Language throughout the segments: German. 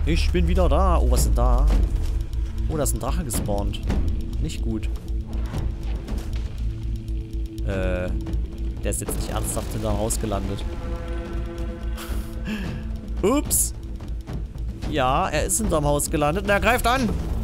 Ich bin wieder da. Oh, was ist denn da? Oh, da ist ein Drache gespawnt. Nicht gut. Der ist jetzt nicht ernsthaft hinterm Haus gelandet. Ups. Ja, er ist hinterm Haus gelandet und er greift an.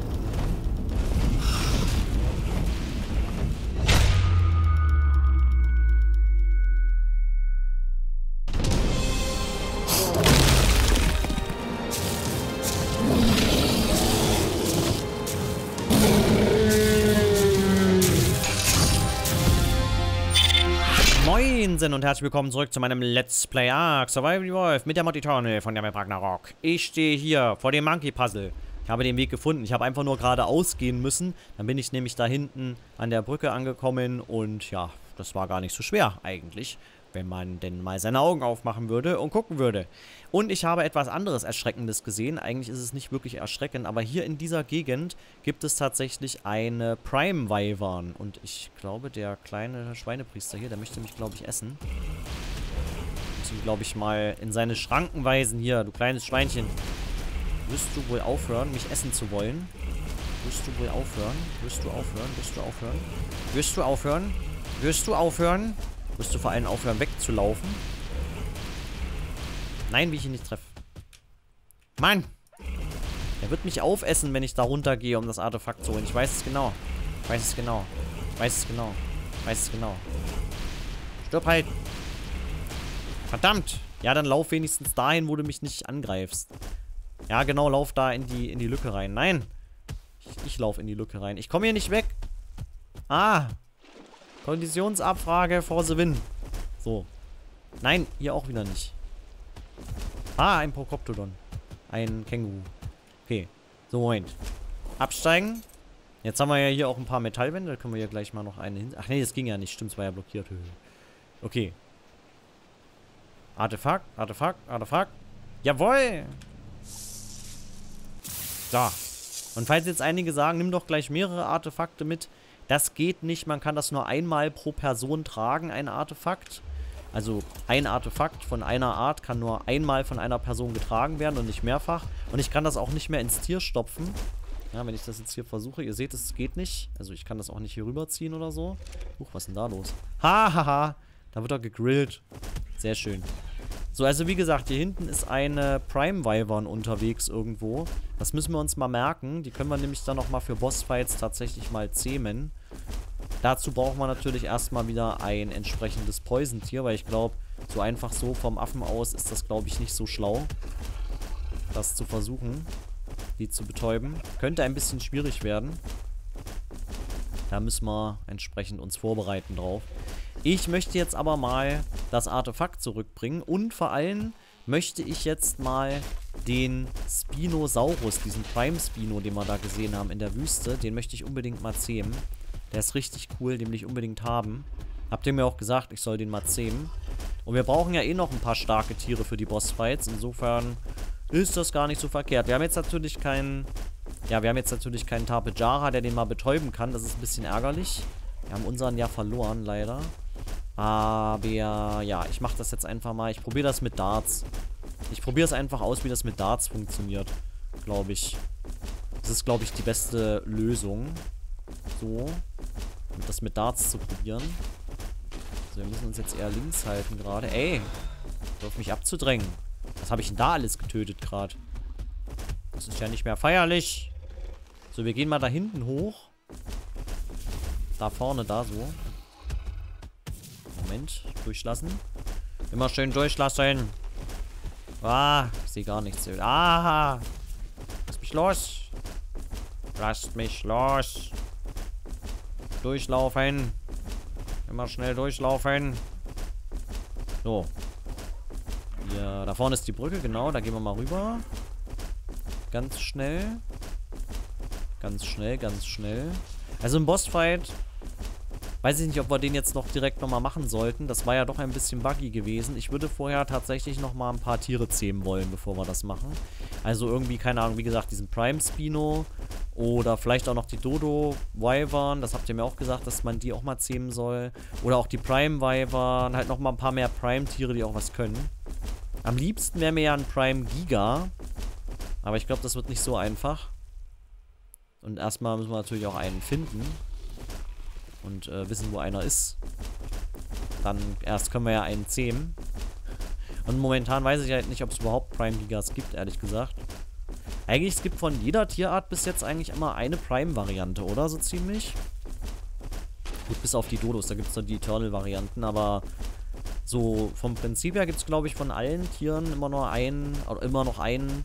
Moinsen und herzlich willkommen zurück zu meinem Let's Play Ark Survival Evolved mit der Mod Eternal von der Map Ragnarok. Ich stehe hier vor dem Monkey Puzzle. Ich habe den Weg gefunden. Ich habe einfach nur geradeaus gehen müssen. Dann bin ich nämlich da hinten an der Brücke angekommen und ja, das war gar nicht so schwer eigentlich, wenn man denn mal seine Augen aufmachen würde und gucken würde. Und ich habe etwas anderes Erschreckendes gesehen. Eigentlich ist es nicht wirklich erschreckend, aber hier in dieser Gegend gibt es tatsächlich eine Prime Wyvern. Und ich glaube, der kleine Schweinepriester hier, der möchte mich, glaube ich, essen. Ich muss ihn, glaube ich, mal in seine Schranken weisen. Hier, du kleines Schweinchen. Wirst du wohl aufhören, mich essen zu wollen? Wirst du wohl aufhören? Wirst du aufhören? Wirst du aufhören? Wirst du aufhören? Wirst du aufhören? Wirst du vor allem aufhören, wegzulaufen? Nein, wie ich ihn nicht treffe. Mann! Er wird mich aufessen, wenn ich da runtergehe, um das Artefakt zu holen. Ich weiß es genau. Ich weiß es genau. Ich weiß es genau. Ich weiß es genau. Stirb halt! Verdammt! Ja, dann lauf wenigstens dahin, wo du mich nicht angreifst. Ja, genau, lauf da in die Lücke rein. Nein! Ich lauf in die Lücke rein. Ich komme hier nicht weg. Ah! Konditionsabfrage for the win. So. Nein, hier auch wieder nicht. Ah, ein Procoptodon. Ein Känguru. Okay. So, Moment. Absteigen. Jetzt haben wir ja hier auch ein paar Metallwände. Da können wir hier gleich mal noch eine hin... Ach nee, das ging ja nicht. Stimmt, es war ja blockiert. Okay. Artefakt, Artefakt, Artefakt. Jawohl! So. Und falls jetzt einige sagen, nimm doch gleich mehrere Artefakte mit. Das geht nicht. Man kann das nur einmal pro Person tragen, ein Artefakt. Also ein Artefakt von einer Art kann nur einmal von einer Person getragen werden und nicht mehrfach. Und ich kann das auch nicht mehr ins Tier stopfen. Ja, wenn ich das jetzt hier versuche. Ihr seht, es geht nicht. Also ich kann das auch nicht hier rüberziehen oder so. Was ist denn da los? Hahaha. Da wird er gegrillt. Sehr schön. So, also wie gesagt, hier hinten ist eine Prime Wyvern unterwegs irgendwo. Das müssen wir uns mal merken. Die können wir nämlich dann nochmal für Bossfights tatsächlich mal zähmen. Dazu brauchen wir natürlich erstmal wieder ein entsprechendes Poison-Tier, weil ich glaube, so einfach so vom Affen aus ist das, glaube ich, nicht so schlau, das zu versuchen, die zu betäuben. Könnte ein bisschen schwierig werden. Da müssen wir entsprechend uns vorbereiten drauf. Ich möchte jetzt aber mal das Artefakt zurückbringen und vor allem möchte ich jetzt mal den Spinosaurus, diesen Prime Spino, den wir da gesehen haben in der Wüste, den möchte ich unbedingt mal zähmen. Der ist richtig cool, den will ich unbedingt haben. Habt ihr mir auch gesagt, ich soll den mal zähmen. Und wir brauchen ja eh noch ein paar starke Tiere für die Bossfights. Insofern ist das gar nicht so verkehrt. Wir haben jetzt natürlich keinen... Ja, wir haben jetzt natürlich keinen Tapejara, der den mal betäuben kann. Das ist ein bisschen ärgerlich. Wir haben unseren ja verloren, leider. Aber ja, ich mache das jetzt einfach mal. Ich probiere das mit Darts. Ich probiere es einfach aus, wie das mit Darts funktioniert. Glaube ich. Das ist, glaube ich, die beste Lösung. So. Und das mit Darts zu probieren. So, wir müssen uns jetzt eher links halten gerade. Ey! Hör auf mich abzudrängen. Was habe ich denn da alles getötet gerade? Das ist ja nicht mehr feierlich. So, wir gehen mal da hinten hoch. Da vorne, da so. Moment, durchlassen. Immer schön durchlassen. Ah, ich sehe gar nichts. Ah! Lass mich los! Lasst mich los! Durchlaufen! Immer schnell durchlaufen! So. Ja, da vorne ist die Brücke, genau. Da gehen wir mal rüber. Ganz schnell. Ganz schnell, ganz schnell. Also im Bossfight... Weiß ich nicht, ob wir den jetzt noch direkt nochmal machen sollten. Das war ja doch ein bisschen buggy gewesen. Ich würde vorher tatsächlich nochmal ein paar Tiere zähmen wollen, bevor wir das machen. Also irgendwie, keine Ahnung, wie gesagt, diesen Prime Spino. Oder vielleicht auch noch die Dodo Wyvern. Das habt ihr mir auch gesagt, dass man die auch mal zähmen soll. Oder auch die Prime Wyvern. Halt nochmal ein paar mehr Prime-Tiere, die auch was können. Am liebsten wäre mir ja ein Prime Giga. Aber ich glaube, das wird nicht so einfach. Und erstmal müssen wir natürlich auch einen finden. Und wissen, wo einer ist. Dann erst können wir ja einen zähmen. Und momentan weiß ich halt nicht, ob es überhaupt Prime Gigas gibt, ehrlich gesagt. Eigentlich, es gibt von jeder Tierart bis jetzt eigentlich immer eine Prime-Variante, oder? So ziemlich. Gut, bis auf die Dodos, da gibt es noch die Eternal-Varianten, aber so vom Prinzip her gibt es, glaube ich, von allen Tieren immer noch ein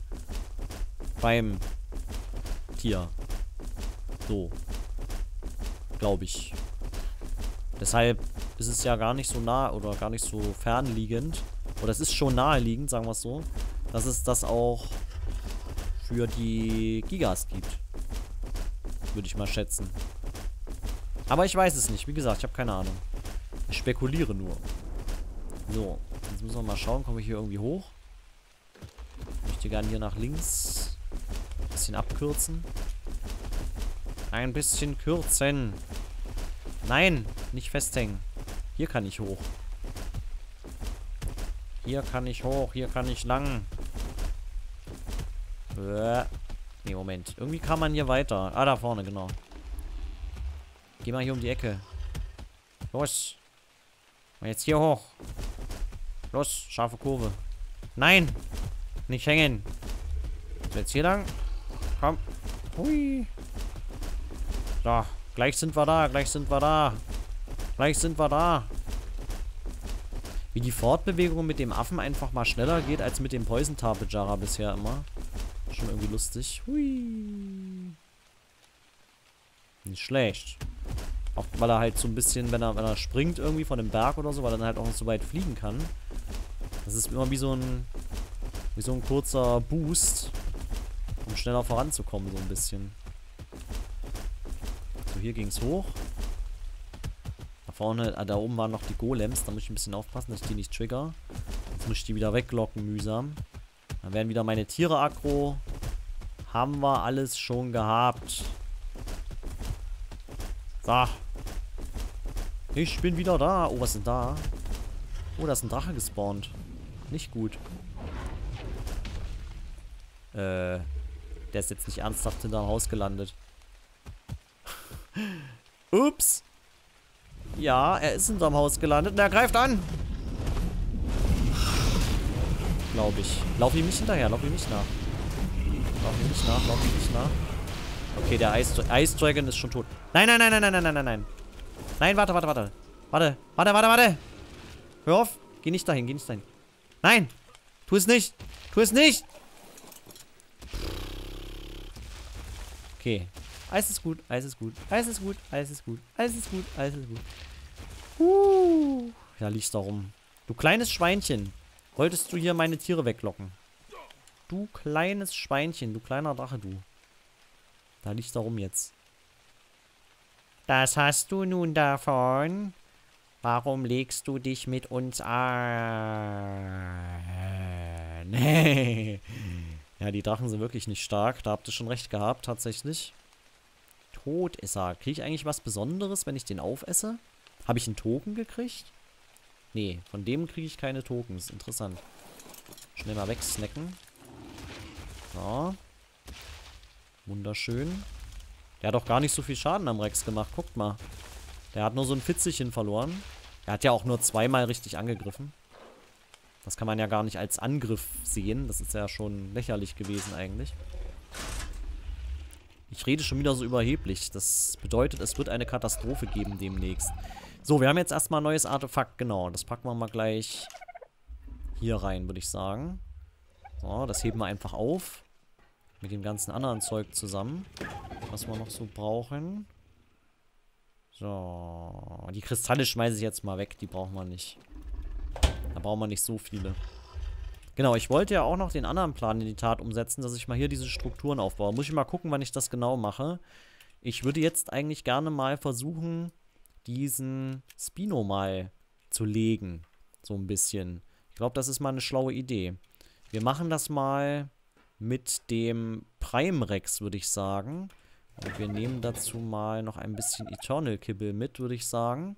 Prime-Tier. So. Glaube ich. Deshalb ist es ja gar nicht so nah oder gar nicht so fernliegend. Oder es ist schon naheliegend, sagen wir es so, dass es das auch für die Gigas gibt. Würde ich mal schätzen. Aber ich weiß es nicht. Wie gesagt, ich habe keine Ahnung. Ich spekuliere nur. So, jetzt müssen wir mal schauen. Komme ich hier irgendwie hoch? Ich möchte gerne hier nach links. Ein bisschen abkürzen. Ein bisschen kürzen. Nein, nicht festhängen. Hier kann ich hoch. Hier kann ich hoch. Hier kann ich lang. Nee, Moment. Irgendwie kann man hier weiter. Ah, da vorne, genau. Geh mal hier um die Ecke. Los. Mal jetzt hier hoch. Los, scharfe Kurve. Nein. Nicht hängen. So, jetzt hier lang. Komm. Hui. So, gleich sind wir da. Gleich sind wir da. Gleich sind wir da. Wie die Fortbewegung mit dem Affen einfach mal schneller geht als mit dem Poison Tarpejara bisher immer. Schon irgendwie lustig. Hui. Nicht schlecht. Auch weil er halt so ein bisschen, wenn er springt irgendwie von dem Berg oder so, weil er dann halt auch nicht so weit fliegen kann. Das ist immer wie so ein kurzer Boost, um schneller voranzukommen, so ein bisschen. So, hier ging es hoch. Da vorne, da oben waren noch die Golems, da muss ich ein bisschen aufpassen, dass ich die nicht trigger. Jetzt muss ich die wieder weglocken, mühsam. Dann werden wieder meine Tiere aggro. Haben wir alles schon gehabt. So. Ich bin wieder da. Oh, was ist denn da? Oh, da ist ein Drache gespawnt. Nicht gut. Der ist jetzt nicht ernsthaft hinterm Haus gelandet. Ups. Ja, er ist hinterm Haus gelandet und er greift an. Glaube ich. Lauf ihm nicht hinterher, lauf ihm nicht nach. Lauf ihm nicht nach, lauf ihm nicht nach. Okay, der Ice Dragon ist schon tot. Nein, nein, nein, nein, nein, nein, nein, nein, nein. Nein, warte, warte, warte. Warte, warte, warte, warte. Hör auf. Geh nicht dahin, geh nicht dahin. Nein. Tu es nicht. Tu es nicht. Okay. Eis ist gut, Eis ist gut. Eis ist gut, Eis ist gut. Eis ist gut, Eis ist gut. Da liegst du rum. Du kleines Schweinchen. Wolltest du hier meine Tiere weglocken? Du kleines Schweinchen, du kleiner Drache, du. Da liegst du rum jetzt. Das hast du nun davon. Warum legst du dich mit uns an? Nee. Ja, die Drachen sind wirklich nicht stark. Da habt ihr schon recht gehabt, tatsächlich. Tot ist er. Kriege ich eigentlich was Besonderes, wenn ich den aufesse? Habe ich einen Token gekriegt? Nee, von dem kriege ich keine Tokens. Interessant. Schnell mal wegsnacken. So. Wunderschön. Der hat auch gar nicht so viel Schaden am Rex gemacht. Guckt mal. Der hat nur so ein Fitzelchen verloren. Er hat ja auch nur zweimal richtig angegriffen. Das kann man ja gar nicht als Angriff sehen. Das ist ja schon lächerlich gewesen eigentlich. Ich rede schon wieder so überheblich. Das bedeutet, es wird eine Katastrophe geben demnächst. So, wir haben jetzt erstmal ein neues Artefakt. Genau, das packen wir mal gleich hier rein, würde ich sagen. So, das heben wir einfach auf. Mit dem ganzen anderen Zeug zusammen. Was wir noch so brauchen. So, die Kristalle schmeiße ich jetzt mal weg. Die brauchen wir nicht. Da brauchen wir nicht so viele. Genau, ich wollte ja auch noch den anderen Plan in die Tat umsetzen, dass ich mal hier diese Strukturen aufbaue. Muss ich mal gucken, wann ich das genau mache. Ich würde jetzt eigentlich gerne mal versuchen, diesen Spino mal zu legen. So ein bisschen. Ich glaube, das ist mal eine schlaue Idee. Wir machen das mal mit dem Prime Rex, würde ich sagen. Und wir nehmen dazu mal noch ein bisschen Eternal Kibble mit, würde ich sagen.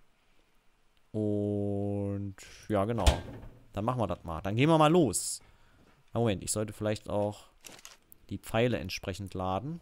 Und ja, genau. Dann machen wir das mal. Dann gehen wir mal los. Moment, ich sollte vielleicht auch die Pfeile entsprechend laden.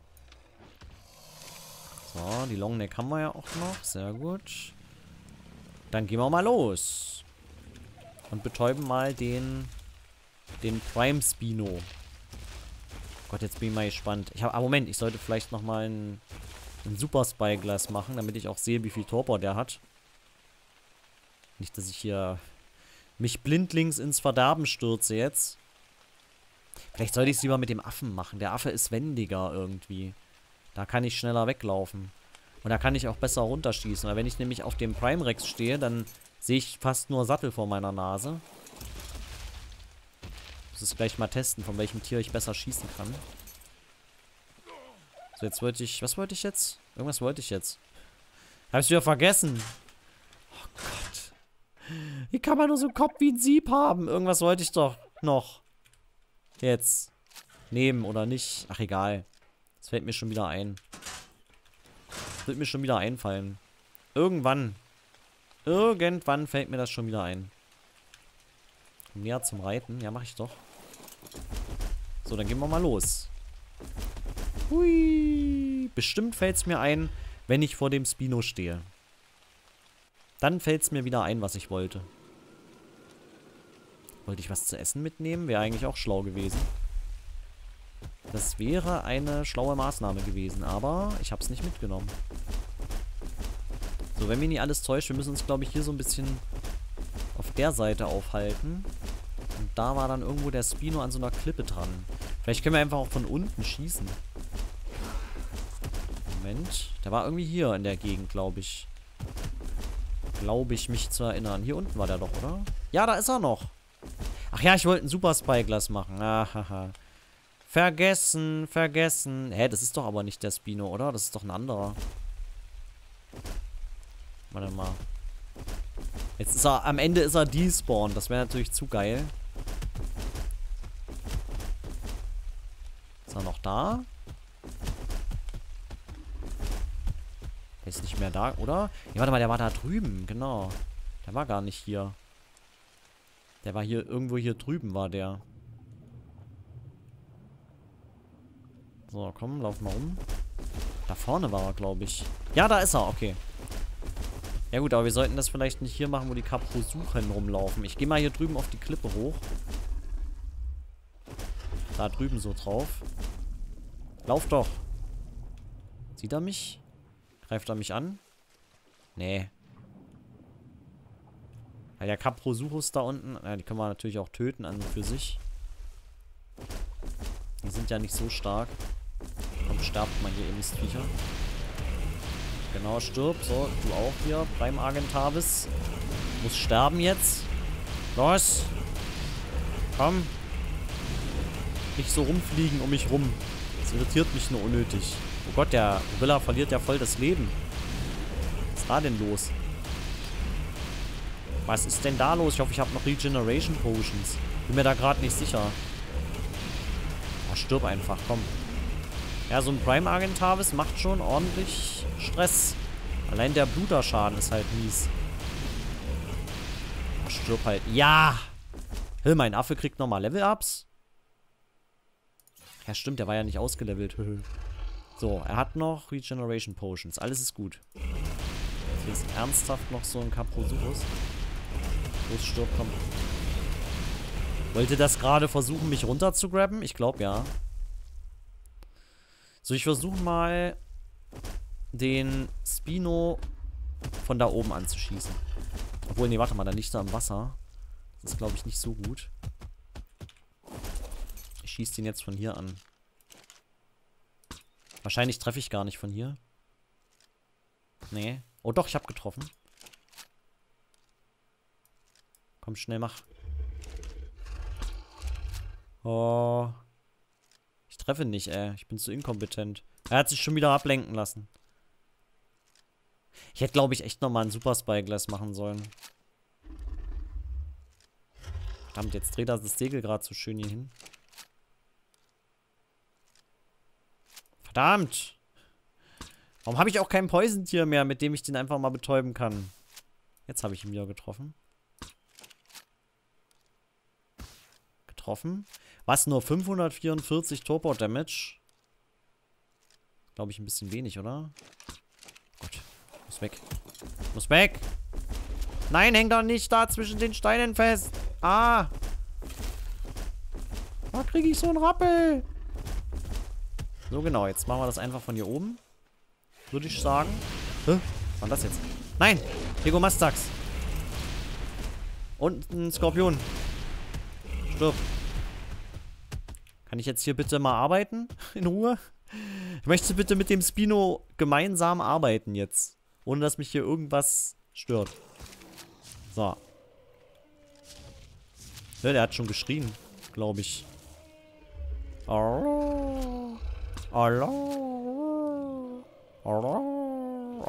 So, die Longneck haben wir ja auch noch. Sehr gut. Dann gehen wir mal los. Und betäuben mal den Prime Spino. Gott, jetzt bin ich mal gespannt. Moment, ich sollte vielleicht nochmal ein Super Spyglass machen, damit ich auch sehe, wie viel Torpor der hat. Nicht, dass ich hier mich blindlings ins Verderben stürze jetzt. Vielleicht sollte ich es lieber mit dem Affen machen. Der Affe ist wendiger irgendwie. Da kann ich schneller weglaufen. Und da kann ich auch besser runterschießen. Weil wenn ich nämlich auf dem Prime Rex stehe, dann sehe ich fast nur Sattel vor meiner Nase. Ich muss es gleich mal testen, von welchem Tier ich besser schießen kann. So, jetzt wollte ich... Was wollte ich jetzt? Irgendwas wollte ich jetzt. Hab's wieder vergessen. Oh Gott. Wie kann man nur so einen Kopf wie ein Sieb haben? Irgendwas wollte ich doch noch. Jetzt. Nehmen oder nicht. Ach, egal. Das fällt mir schon wieder ein. Das wird mir schon wieder einfallen. Irgendwann fällt mir das schon wieder ein. Näher zum Reiten. Ja, mach ich doch. So, dann gehen wir mal los. Hui. Bestimmt fällt es mir ein, wenn ich vor dem Spino stehe. Dann fällt es mir wieder ein, was ich wollte. Wollte ich was zu essen mitnehmen? Wäre eigentlich auch schlau gewesen. Das wäre eine schlaue Maßnahme gewesen, aber ich habe es nicht mitgenommen. So, wenn mich nicht alles täuscht, wir müssen uns, glaube ich, hier so ein bisschen auf der Seite aufhalten. Und da war dann irgendwo der Spino an so einer Klippe dran. Vielleicht können wir einfach auch von unten schießen. Moment. Der war irgendwie hier in der Gegend, glaube ich. Glaube ich, mich zu erinnern. Hier unten war der doch, oder? Ja, da ist er noch. Ach ja, ich wollte ein Super Spyglass machen. Ahaha. Vergessen. Hä, das ist doch aber nicht der Spino, oder? Das ist doch ein anderer. Warte mal. Jetzt ist er, am Ende ist er despawned. Das wäre natürlich zu geil. Ist er noch da? Der ist nicht mehr da, oder? Ja, warte mal, der war da drüben, genau. Der war gar nicht hier. Der war hier, irgendwo hier drüben war der. So, komm, lauf mal rum. Da vorne war er, glaube ich. Ja, da ist er, okay. Ja gut, aber wir sollten das vielleicht nicht hier machen, wo die Kaprosuchen rumlaufen. Ich gehe mal hier drüben auf die Klippe hoch. Da drüben so drauf. Lauf doch. Sieht er mich? Greift er mich an? Nee. Ja, der Kaprosuchus da unten, die können wir natürlich auch töten an und für sich. Die sind ja nicht so stark. Komm, sterbt mal hier, ihr Mistviecher. Genau, stirb. So, du auch hier. Prime Argentavis. Muss sterben jetzt. Los. Komm. Nicht so rumfliegen um mich rum. Das irritiert mich nur unnötig. Oh Gott, der Gorilla verliert ja voll das Leben. Was ist da denn los? Was ist denn da los? Ich hoffe, ich habe noch Regeneration Potions. Bin mir da gerade nicht sicher. Oh, stirb einfach, komm. Ja, so ein Prime Argentavis macht schon ordentlich Stress. Allein der Bluterschaden ist halt mies. Oh, stirb halt. Ja! Hey, mein Affe kriegt nochmal Level-Ups. Ja, stimmt, der war ja nicht ausgelevelt. So, er hat noch Regeneration Potions. Alles ist gut. Hier ist ernsthaft noch so ein Kaprosuchus. Los, stirb, komm. Wollte das gerade versuchen, mich runter zu grabben? Ich glaube, ja. So, ich versuche mal den Spino von da oben anzuschießen. Obwohl, nee, warte mal, da liegt er im Wasser. Das ist, glaube ich, nicht so gut. Ich schieße den jetzt von hier an. Wahrscheinlich treffe ich gar nicht von hier. Nee. Oh doch, ich habe getroffen. Komm, schnell, mach. Oh. Ich treffe nicht, ey. Ich bin zu inkompetent. Er hat sich schon wieder ablenken lassen. Ich hätte, glaube ich, echt nochmal ein Super Spyglass machen sollen. Verdammt, jetzt dreht er das Segel gerade so schön hier hin. Verdammt! Warum habe ich auch kein Poison-Tier mehr, mit dem ich den einfach mal betäuben kann? Jetzt habe ich ihn wieder getroffen. Was, nur 544 Torpor-Damage? Glaube ich ein bisschen wenig, oder? Gott, muss weg. Muss weg! Nein, häng doch nicht da zwischen den Steinen fest! Ah! Da kriege ich so einen Rappel! So genau, jetzt machen wir das einfach von hier oben. Würde ich sagen. Hä? Was war das jetzt? Nein! Pegomastax! Und ein Skorpion. Stirb. Kann ich jetzt hier bitte mal arbeiten? In Ruhe? Ich möchte bitte mit dem Spino gemeinsam arbeiten jetzt. Ohne dass mich hier irgendwas stört. So. Ja, der hat schon geschrien, glaube ich. Hallo. Hallo. Hallo.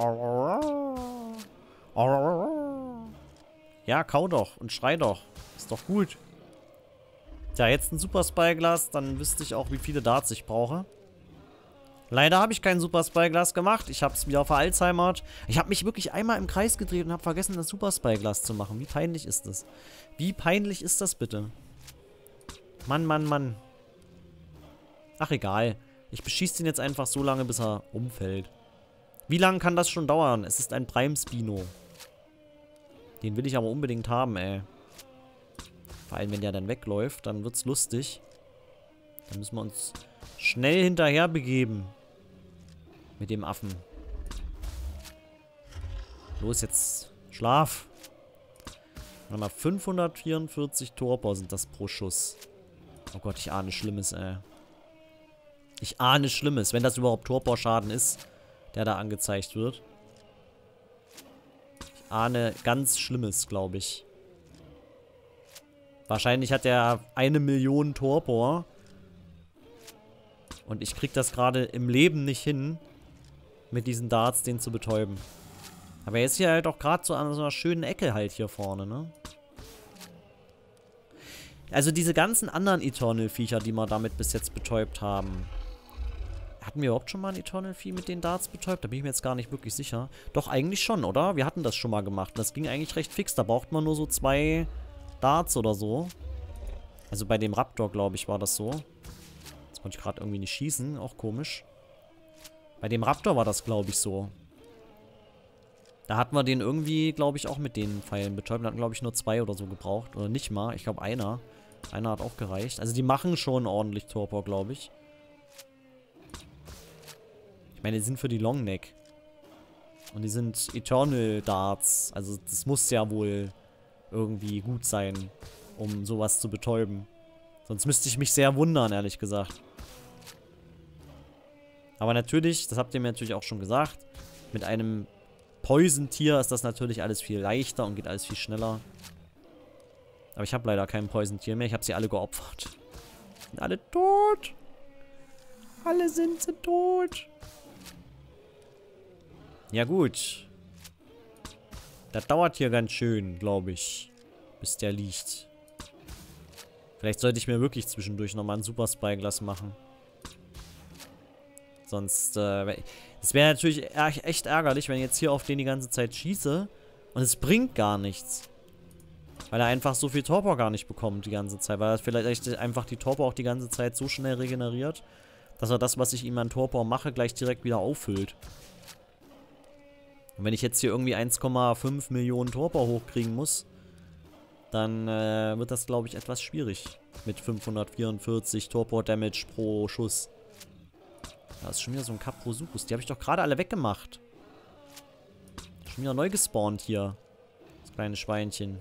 Hallo. Ja, kau doch und schrei doch. Ist doch gut. Tja, jetzt ein Super Spyglass, dann wüsste ich auch, wie viele Darts ich brauche. Leider habe ich kein Super Spyglass gemacht. Ich habe es wieder veralzheimert. Ich habe mich wirklich einmal im Kreis gedreht und habe vergessen, das Super Spyglass zu machen. Wie peinlich ist das? Wie peinlich ist das bitte? Mann, Mann, Mann. Ach, egal. Ich beschieße ihn jetzt einfach so lange, bis er umfällt. Wie lange kann das schon dauern? Es ist ein Prime Spino. Den will ich aber unbedingt haben, ey. Vor allem, wenn der dann wegläuft, dann wird's lustig. Dann müssen wir uns schnell hinterher begeben. Mit dem Affen. Los, jetzt Schlaf. Warte mal, 544 Torpor sind das pro Schuss. Oh Gott, ich ahne Schlimmes, ey. Ich ahne Schlimmes, wenn das überhaupt Torpor-Schaden ist, der da angezeigt wird. Ich ahne ganz Schlimmes, glaube ich. Wahrscheinlich hat er 1 Million Torpor. Und ich krieg das gerade im Leben nicht hin, mit diesen Darts den zu betäuben. Aber er ist hier halt auch gerade so an so einer schönen Ecke halt hier vorne, ne? Also diese ganzen anderen Eternal-Viecher, die wir damit bis jetzt betäubt haben. Hatten wir überhaupt schon mal ein Eternal-Vieh mit den Darts betäubt? Da bin ich mir jetzt gar nicht wirklich sicher. Doch, eigentlich schon, oder? Wir hatten das schon mal gemacht. Das ging eigentlich recht fix. Da braucht man nur so 2 Darts oder so. Also bei dem Raptor, glaube ich, war das so. Jetzt konnte ich gerade irgendwie nicht schießen. Auch komisch. Bei dem Raptor war das, glaube ich, so. Da hatten wir den irgendwie, glaube ich, auch mit den Pfeilen betäubt. Da hatten, glaube ich, nur 2 oder so gebraucht. Oder nicht mal. Ich glaube, einer. Einer hat auch gereicht. Also die machen schon ordentlich Torpor, glaube ich. Ich meine, die sind für die Longneck. Und die sind Eternal Darts. Also das muss ja wohl irgendwie gut sein, um sowas zu betäuben. Sonst müsste ich mich sehr wundern, ehrlich gesagt. Aber natürlich, das habt ihr mir natürlich auch schon gesagt, mit einem Poison-Tier ist das natürlich alles viel leichter und geht alles viel schneller. Aber ich habe leider kein Poison-Tier mehr. Ich habe sie alle geopfert. Sind alle tot. Alle sind sie tot. Ja gut. Das dauert hier ganz schön, glaube ich. Bis der liegt. Vielleicht sollte ich mir wirklich zwischendurch nochmal ein Super Spyglass machen. Sonst, es wäre natürlich echt ärgerlich, wenn ich jetzt hier auf den die ganze Zeit schieße und es bringt gar nichts. Weil er einfach so viel Torpor gar nicht bekommt die ganze Zeit. Weil er vielleicht einfach die Torpor auch die ganze Zeit so schnell regeneriert, dass er das, was ich ihm an Torpor mache, gleich direkt wieder auffüllt. Und wenn ich jetzt hier irgendwie 1,5 Millionen Torpor hochkriegen muss, dann wird das, glaube ich, etwas schwierig. Mit 544 Torpor-Damage pro Schuss. Da ist schon wieder so ein Kaprosuchus. Die habe ich doch gerade alle weggemacht. Schon wieder neu gespawnt hier. Das kleine Schweinchen.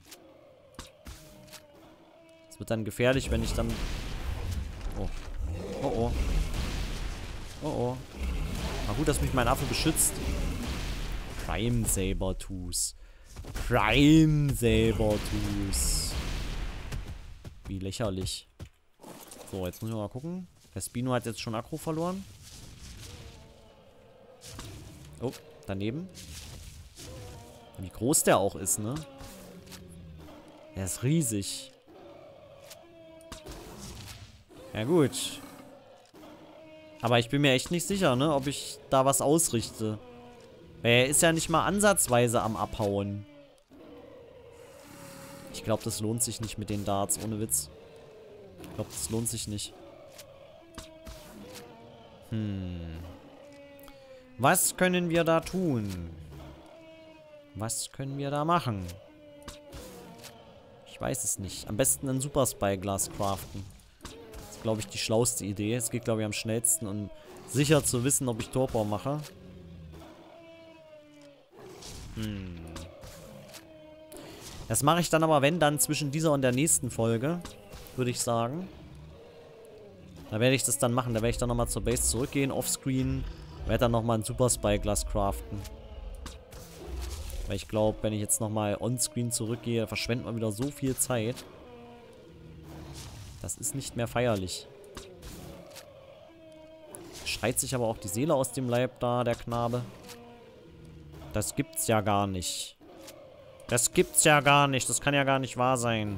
Es wird dann gefährlich, wenn ich dann... Oh. Oh oh. Oh oh. Na gut, dass mich mein Affe beschützt. Prime Sabertooth. Prime Sabertooth. Wie lächerlich. So, jetzt müssen wir mal gucken. Der Spino hat jetzt schon Aggro verloren. Oh, daneben. Wie groß der auch ist, ne? Der ist riesig. Ja gut. Aber ich bin mir echt nicht sicher, ne? Ob ich da was ausrichte. Er ist ja nicht mal ansatzweise am Abhauen. Ich glaube, das lohnt sich nicht mit den Darts, ohne Witz. Ich glaube, das lohnt sich nicht. Was können wir da tun? Was können wir da machen? Ich weiß es nicht. Am besten ein Super Spy Glas craften. Das ist, glaube ich, die schlauste Idee. Es geht, glaube ich, am schnellsten, um sicher zu wissen, ob ich Torpor mache. Das mache ich dann aber, wenn, dann zwischen dieser und der nächsten Folge, würde ich sagen. Da werde ich das dann machen. Da werde ich dann nochmal zur Base zurückgehen, offscreen. Werde dann nochmal ein Super Spy Glas craften. Weil ich glaube, wenn ich jetzt nochmal onscreen zurückgehe, verschwendet man wieder so viel Zeit. Das ist nicht mehr feierlich. Schreit sich aber auch die Seele aus dem Leib da, der Knabe. Das gibt's ja gar nicht. Das gibt's ja gar nicht. Das kann ja gar nicht wahr sein.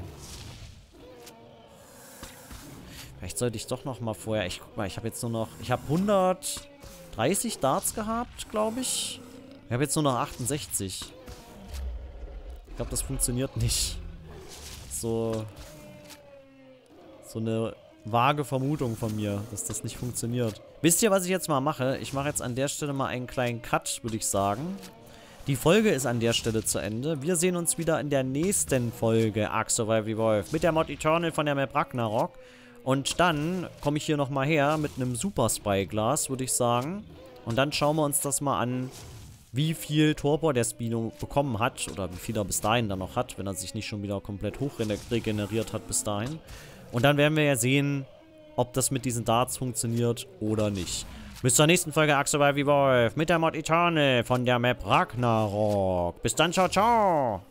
Vielleicht sollte ich doch noch mal vorher... Ich guck mal, ich habe jetzt nur noch... Ich habe 130 Darts gehabt, glaube ich. Ich habe jetzt nur noch 68. Ich glaube, das funktioniert nicht. So eine vage Vermutung von mir, dass das nicht funktioniert. Wisst ihr, was ich jetzt mal mache? Ich mache jetzt an der Stelle mal einen kleinen Cut, würde ich sagen. Die Folge ist an der Stelle zu Ende. Wir sehen uns wieder in der nächsten Folge Ark Survival Evolved mit der Mod Eternal von der Map Ragnarok. Und dann komme ich hier nochmal her mit einem Super Spy Glas, würde ich sagen. Und dann schauen wir uns das mal an, wie viel Torpor der Spino bekommen hat. Oder wie viel er bis dahin dann noch hat, wenn er sich nicht schon wieder komplett hoch regeneriert hat bis dahin. Und dann werden wir ja sehen, ob das mit diesen Darts funktioniert oder nicht. Bis zur nächsten Folge Ark Survival Evolved mit der Mod Eternal von der Map Ragnarok. Bis dann, ciao, ciao!